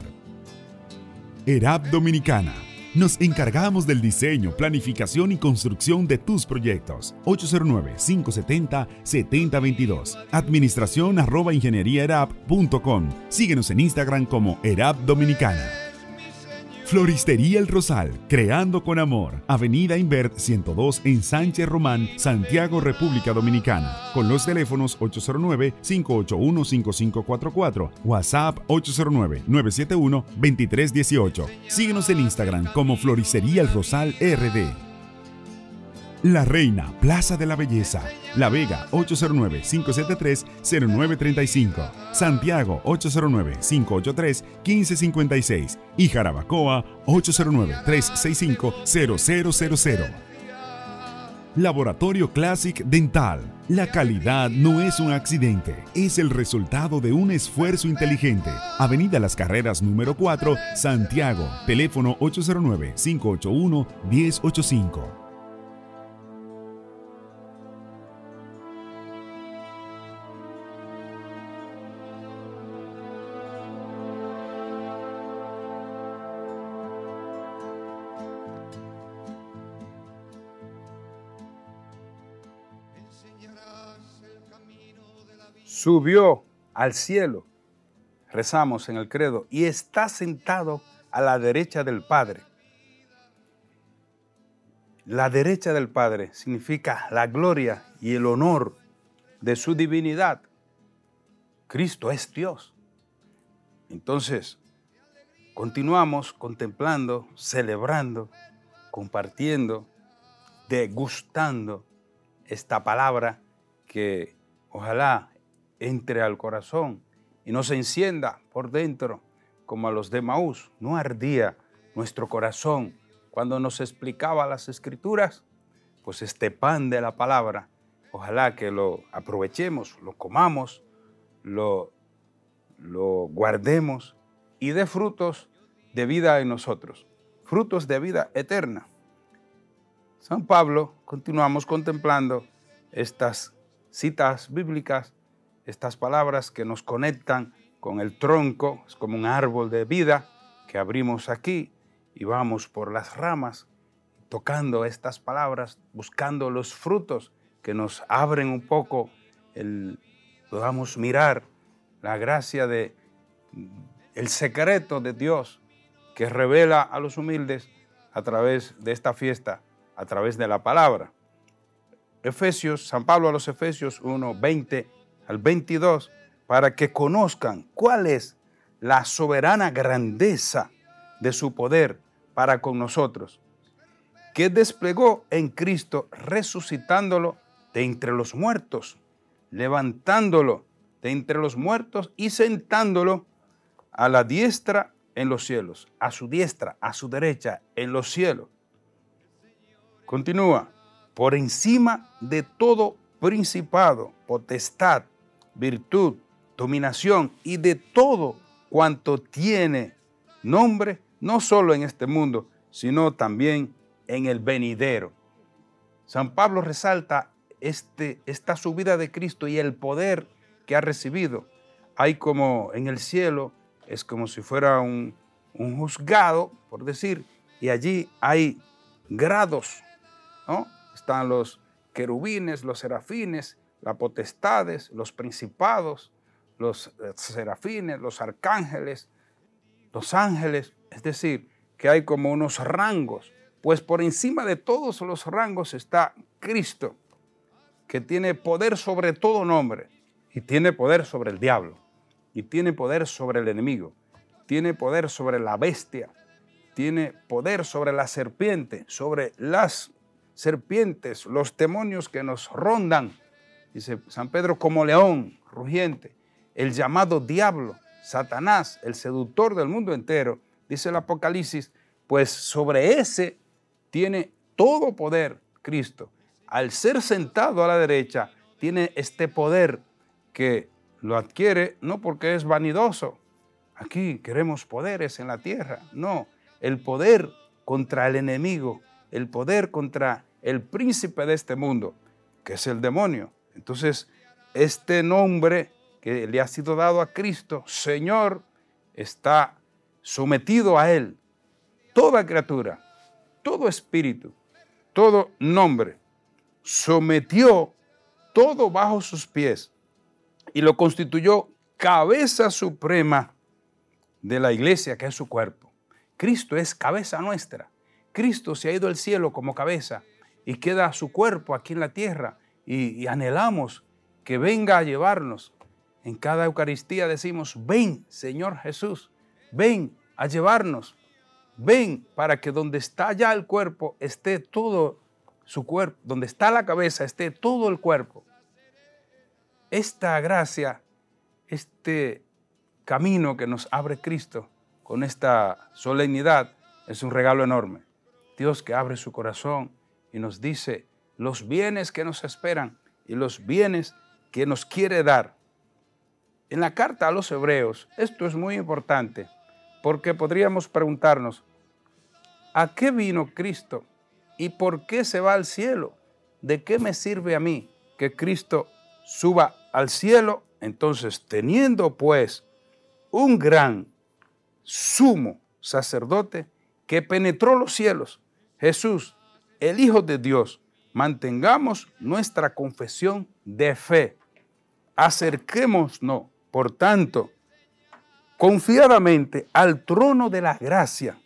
ERAP Dominicana. Nos encargamos del diseño, planificación y construcción de tus proyectos. ocho cero nueve, cinco siete cero, siete cero dos dos. Administración arroba ingenieríaerap punto com. Síguenos en Instagram como ERAP Dominicana. Floristería El Rosal, creando con amor. Avenida Invert ciento dos en Sánchez Román, Santiago, República Dominicana. Con los teléfonos ocho cero nueve, cinco ocho uno, cinco cinco cuatro cuatro, WhatsApp ocho cero nueve, nueve siete uno, dos tres uno ocho. Síguenos en Instagram como Floristería El Rosal R D. La Reina, Plaza de la Belleza. La Vega, ocho cero nueve, cinco siete tres, cero nueve tres cinco. Santiago, ocho cero nueve, cinco ocho tres, uno cinco cinco seis. Y Jarabacoa, ocho cero nueve, tres seis cinco, cero cero cero cero. Laboratorio Classic Dental. La calidad no es un accidente, es el resultado de un esfuerzo inteligente. Avenida Las Carreras número cuatro, Santiago. Teléfono ocho cero nueve, cinco ocho uno, uno cero ocho cinco. Subió al cielo, rezamos en el credo, y está sentado a la derecha del Padre. La derecha del Padre significa la gloria y el honor de su divinidad. Cristo es Dios. Entonces, continuamos contemplando, celebrando, compartiendo, degustando esta palabra que ojalá entre al corazón y no se encienda por dentro como a los de Maús. No ardía nuestro corazón cuando nos explicaba las Escrituras. Pues este pan de la palabra, ojalá que lo aprovechemos, lo comamos, lo, lo guardemos y dé frutos de vida en nosotros, frutos de vida eterna. San Pablo, continuamos contemplando estas citas bíblicas, estas palabras que nos conectan con el tronco, es como un árbol de vida que abrimos aquí y vamos por las ramas, tocando estas palabras, buscando los frutos que nos abren un poco, el, podamos mirar la gracia de el secreto de Dios que revela a los humildes a través de esta fiesta, a través de la palabra. Efesios, San Pablo a los Efesios uno, veinte al veintidós, para que conozcan cuál es la soberana grandeza de su poder para con nosotros, que desplegó en Cristo resucitándolo de entre los muertos, levantándolo de entre los muertos y sentándolo a la diestra en los cielos, a su diestra, a su derecha en los cielos. Continúa, por encima de todo principado, potestad, virtud, dominación y de todo cuanto tiene nombre, no solo en este mundo, sino también en el venidero. San Pablo resalta este, esta subida de Cristo y el poder que ha recibido. Hay como en el cielo, es como si fuera un, un juzgado, por decir, y allí hay grados, ¿no? Están los querubines, los serafines, las potestades, los principados, los serafines, los arcángeles, los ángeles, es decir, que hay como unos rangos, pues por encima de todos los rangos está Cristo, que tiene poder sobre todo nombre, y tiene poder sobre el diablo, y tiene poder sobre el enemigo, tiene poder sobre la bestia, tiene poder sobre la serpiente, sobre las serpientes, los demonios que nos rondan, dice San Pedro, como león rugiente, el llamado diablo, Satanás, el seductor del mundo entero, dice el Apocalipsis, pues sobre ese tiene todo poder Cristo. Al ser sentado a la derecha, tiene este poder que lo adquiere no porque es vanidoso. Aquí queremos poderes en la tierra. No, el poder contra el enemigo, el poder contra el príncipe de este mundo, que es el demonio. Entonces, este nombre que le ha sido dado a Cristo, Señor, está sometido a Él. Toda criatura, todo espíritu, todo nombre, sometió todo bajo sus pies y lo constituyó cabeza suprema de la iglesia, que es su cuerpo. Cristo es cabeza nuestra. Cristo se ha ido al cielo como cabeza y queda su cuerpo aquí en la tierra y, y anhelamos que venga a llevarnos. En cada Eucaristía decimos, ven, Señor Jesús, ven a llevarnos. Ven para que donde está ya el cuerpo esté todo su cuerpo, donde está la cabeza esté todo el cuerpo. Esta gracia, este camino que nos abre Cristo con esta solemnidad es un regalo enorme. Dios que abre su corazón y nos dice los bienes que nos esperan y los bienes que nos quiere dar. En la carta a los Hebreos, esto es muy importante, porque podríamos preguntarnos, ¿a qué vino Cristo y por qué se va al cielo? ¿De qué me sirve a mí que Cristo suba al cielo? Entonces, teniendo pues un gran sumo sacerdote que penetró los cielos, Jesús, el Hijo de Dios, mantengamos nuestra confesión de fe. Acerquémonos, por tanto, confiadamente al trono de la gracia,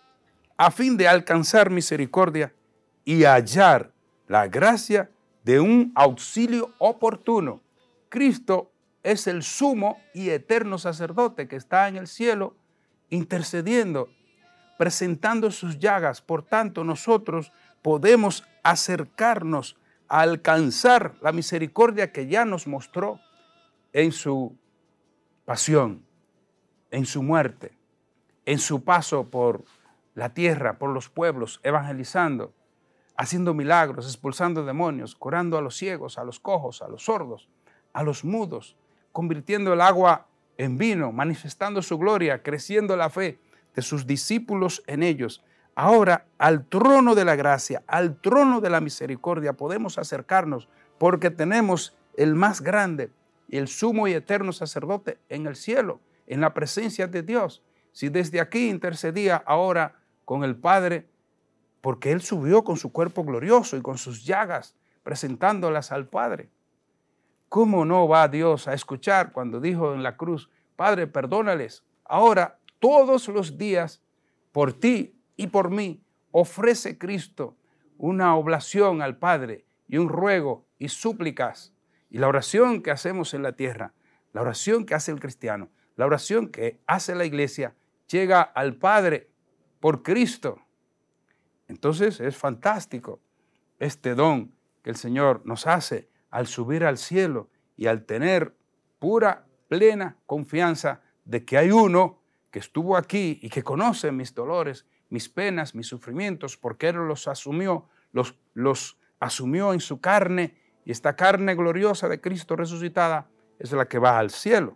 a fin de alcanzar misericordia y hallar la gracia de un auxilio oportuno. Cristo es el sumo y eterno sacerdote que está en el cielo intercediendo, presentando sus llagas. Por tanto, nosotros podemos acercarnos a alcanzar la misericordia que ya nos mostró en su pasión, en su muerte, en su paso por la tierra, por los pueblos, evangelizando, haciendo milagros, expulsando demonios, curando a los ciegos, a los cojos, a los sordos, a los mudos, convirtiendo el agua en vino, manifestando su gloria, creciendo la fe de sus discípulos en ellos. Ahora, al trono de la gracia, al trono de la misericordia, podemos acercarnos porque tenemos el más grande, el sumo y eterno sacerdote en el cielo, en la presencia de Dios. Si desde aquí intercedía ahora con el Padre, porque Él subió con su cuerpo glorioso y con sus llagas, presentándolas al Padre. ¿Cómo no va Dios a escuchar cuando dijo en la cruz, Padre, perdónales? Ahora, todos los días, por ti y por mí, ofrece Cristo una oblación al Padre y un ruego y súplicas. Y la oración que hacemos en la tierra La oración que hace el cristiano, la oración que hace la iglesia, llega al Padre por Cristo. Entonces es fantástico este don que el Señor nos hace al subir al cielo y al tener pura, plena confianza de que hay uno que estuvo aquí y que conoce mis dolores, mis penas, mis sufrimientos, porque Él los asumió, los, los asumió en su carne, y esta carne gloriosa de Cristo resucitada es la que va al cielo.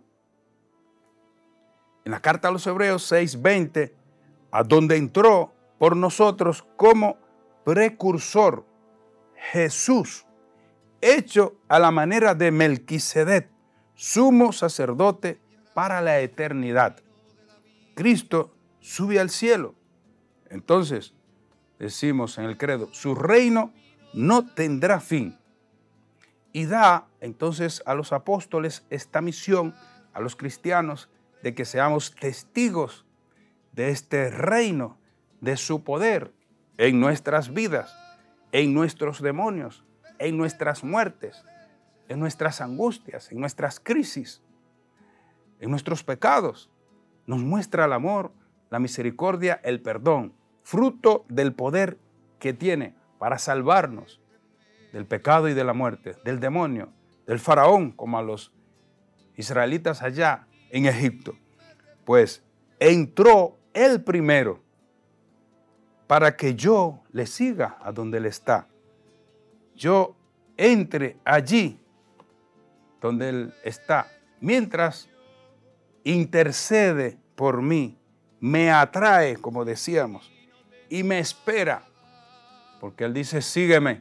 En la carta a los Hebreos seis veinte, a donde entró por nosotros como precursor Jesús, hecho a la manera de Melquisedec, sumo sacerdote para la eternidad. Cristo sube al cielo. Entonces, decimos en el credo, su reino no tendrá fin. Y da entonces a los apóstoles esta misión, a los cristianos, de que seamos testigos de este reino, de su poder en nuestras vidas, en nuestros demonios, en nuestras muertes, en nuestras angustias, en nuestras crisis, en nuestros pecados. Nos muestra el amor, la misericordia, el perdón, fruto del poder que tiene para salvarnos del pecado y de la muerte, del demonio, del faraón, como a los israelitas allá en Egipto. Pues entró él primero para que yo le siga a donde él está. Yo entre allí donde él está, mientras intercede por mí, me atrae, como decíamos, y me espera, porque él dice, sígueme.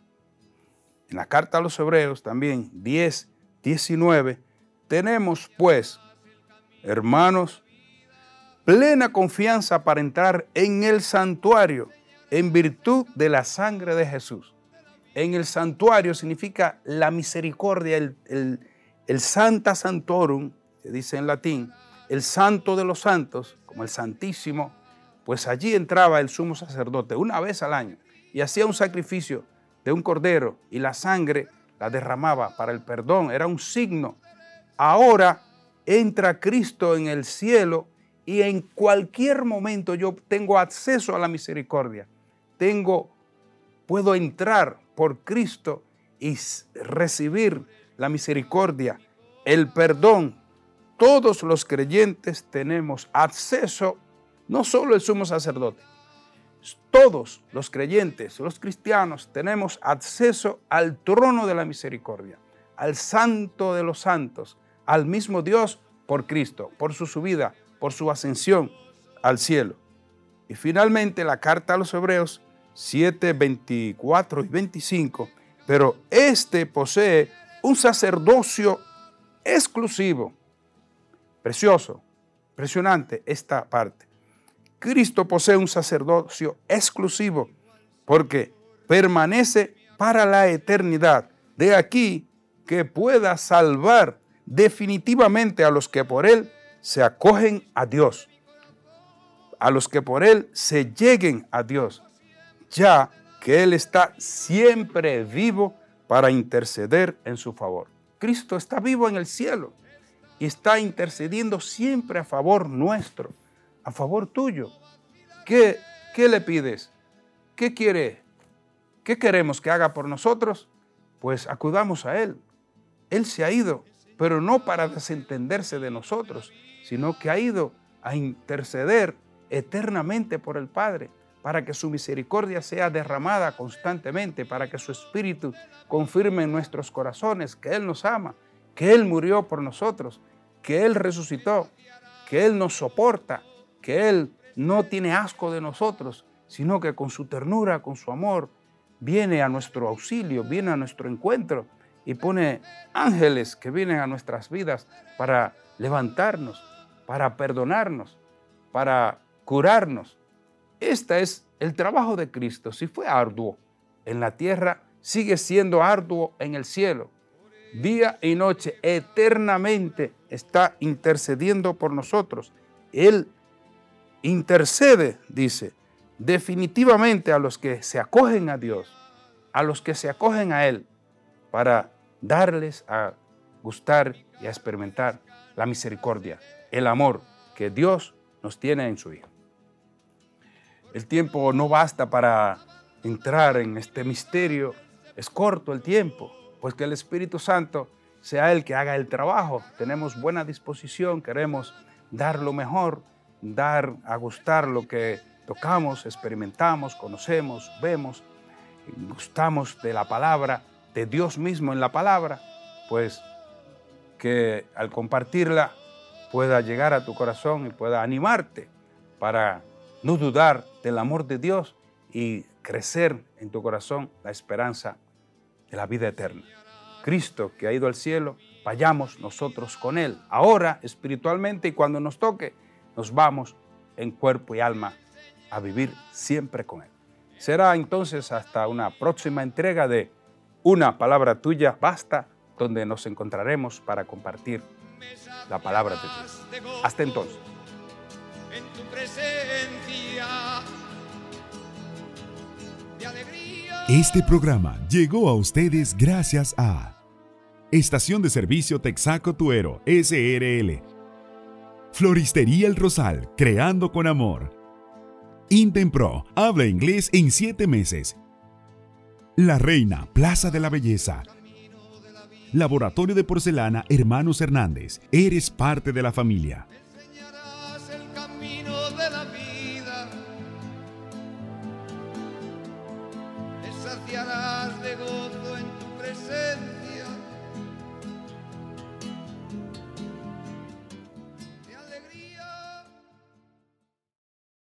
En la carta a los Hebreos también, diez, diecinueve, tenemos pues, hermanos, plena confianza para entrar en el santuario en virtud de la sangre de Jesús. En el santuario significa la misericordia, el, el, el Santa Santorum, se dice en latín, el santo de los santos, como el Santísimo, pues allí entraba el sumo sacerdote una vez al año y hacía un sacrificio de un cordero y la sangre la derramaba para el perdón, era un signo. Ahora entra Cristo en el cielo y en cualquier momento yo tengo acceso a la misericordia. Tengo, puedo entrar por Cristo y recibir la misericordia, el perdón. Todos los creyentes tenemos acceso, no solo el sumo sacerdote, todos los creyentes, los cristianos, tenemos acceso al trono de la misericordia, al santo de los santos, al mismo Dios por Cristo, por su subida, por su ascensión al cielo. Y finalmente la carta a los Hebreos siete, veinticuatro y veinticinco, pero este posee un sacerdocio exclusivo. Precioso, impresionante esta parte. Cristo posee un sacerdocio exclusivo porque permanece para la eternidad. De aquí que pueda salvar definitivamente a los que por Él se acogen a Dios, a los que por Él se lleguen a Dios, ya que Él está siempre vivo para interceder en su favor. Cristo está vivo en el cielo y está intercediendo siempre a favor nuestro, a favor tuyo. ¿Qué, qué le pides? ¿Qué quiere? ¿Qué queremos que haga por nosotros? Pues acudamos a Él. Él se ha ido, pero no para desentenderse de nosotros, sino que ha ido a interceder eternamente por el Padre, para que su misericordia sea derramada constantemente, para que su Espíritu confirme en nuestros corazones que Él nos ama, que Él murió por nosotros, que Él resucitó, que Él nos soporta, que Él no tiene asco de nosotros, sino que con su ternura, con su amor, viene a nuestro auxilio, viene a nuestro encuentro y pone ángeles que vienen a nuestras vidas para levantarnos, para perdonarnos, para curarnos. Este es el trabajo de Cristo. Si fue arduo en la tierra, sigue siendo arduo en el cielo. Día y noche, eternamente está intercediendo por nosotros. Él intercede, dice, definitivamente a los que se acogen a Dios, a los que se acogen a Él, para darles a gustar y a experimentar la misericordia, el amor que Dios nos tiene en su Hijo. El tiempo no basta para entrar en este misterio, es corto el tiempo, pues que el Espíritu Santo sea el que haga el trabajo. Tenemos buena disposición, queremos dar lo mejor, dar a gustar lo que tocamos, experimentamos, conocemos, vemos, gustamos de la palabra, de Dios mismo en la palabra, pues que al compartirla pueda llegar a tu corazón y pueda animarte para no dudar del amor de Dios y crecer en tu corazón la esperanza de la vida eterna. Cristo que ha ido al cielo, vayamos nosotros con Él, ahora espiritualmente, y cuando nos toque, nos vamos en cuerpo y alma a vivir siempre con Él. Será entonces hasta una próxima entrega de Una Palabra Tuya Basta, donde nos encontraremos para compartir la palabra de Dios. Hasta entonces. En tu presencia de alegría. Este programa llegó a ustedes gracias a Estación de Servicio Texaco Tuero, S R L. Floristería El Rosal, creando con amor. Intempro, habla inglés en siete meses. La Reina, Plaza de la Belleza. Laboratorio de Porcelana Hermanos Hernández, eres parte de la familia. Enseñarás el camino de la vida, te saciarás de gozo en tu presencia.